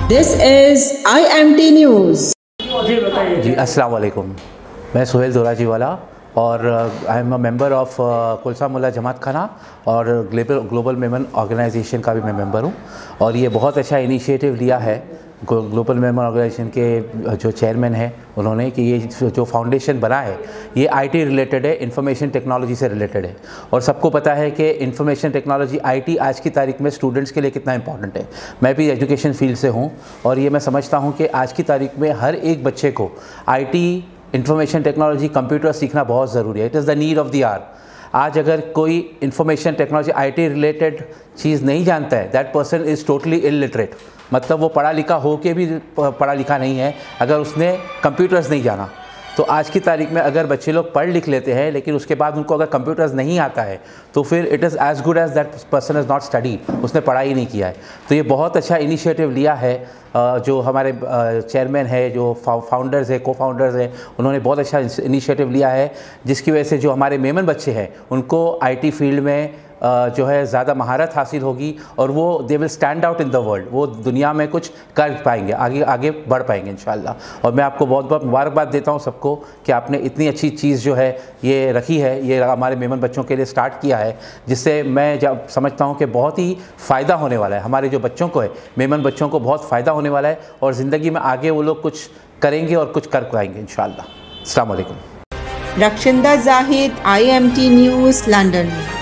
This is IMT News। जी बताइए। जी अस्सलाम वालेकुम, मैं सुहेल दोराजीवाला और I am a member of Kulsa Mulla जमात खाना और ग्लोबल मेमन ऑर्गेनाइजेशन का भी मैं मेंबर हूँ। और ये बहुत अच्छा इनिशिएटिव लिया है ग्लोबल मेमन ऑर्गेनाइजेशन के जो चेयरमैन हैं उन्होंने, कि ये जो फाउंडेशन बना है ये आईटी रिलेटेड है, इंफॉर्मेशन टेक्नोलॉजी से रिलेटेड है। और सबको पता है कि इंफॉर्मेशन टेक्नोलॉजी आईटी आज की तारीख में स्टूडेंट्स के लिए कितना इंपॉर्टेंट है। मैं भी एजुकेशन फील्ड से हूँ और ये मैं समझता हूँ कि आज की तारीख में हर एक बच्चे को आईटी, इंफॉर्मेशन टेक्नोलॉजी, कंप्यूटर सीखना बहुत ज़रूरी है। It is the need of the hour. आज अगर कोई इंफॉर्मेशन टेक्नोलॉजी आईटी रिलेटेड चीज़ नहीं जानता है, that person is totally illiterate. मतलब वो पढ़ा लिखा हो के भी पढ़ा लिखा नहीं है अगर उसने कंप्यूटर्स नहीं जाना। तो आज की तारीख में अगर बच्चे लोग पढ़ लिख लेते हैं लेकिन उसके बाद उनको अगर कंप्यूटर्स नहीं आता है तो फिर it is as good as that person is not study, उसने पढ़ाई नहीं किया है। तो ये बहुत अच्छा इनिशिएटिव लिया है जो हमारे चेयरमैन है, जो फाउंडर्स है, को फाउंडर्स हैं, उन्होंने बहुत अच्छा इनिशिएटिव लिया है जिसकी वजह से जो हमारे मेमन बच्चे हैं उनको आईटी फील्ड में जो है ज़्यादा महारत हासिल होगी और वो they will stand out in the world. वो दुनिया में कुछ कर पाएंगे, आगे आगे बढ़ पाएंगे इंशाल्लाह। और मैं आपको बहुत बहुत मुबारकबाद देता हूँ सबको कि आपने इतनी अच्छी चीज़ जो है ये रखी है, ये हमारे मेमन बच्चों के लिए स्टार्ट किया है, जिससे मैं जब समझता हूँ कि बहुत ही फ़ायदा होने वाला है। हमारे जो बच्चों को है, मेमन बच्चों को बहुत फ़ायदा होने वाला है और ज़िंदगी में आगे वो लोग कुछ करेंगे और कुछ कर पाएंगे इंशाल्लाह। अस्सलाम वालेकुम। Rakhshinda Zahid, IMT news, London.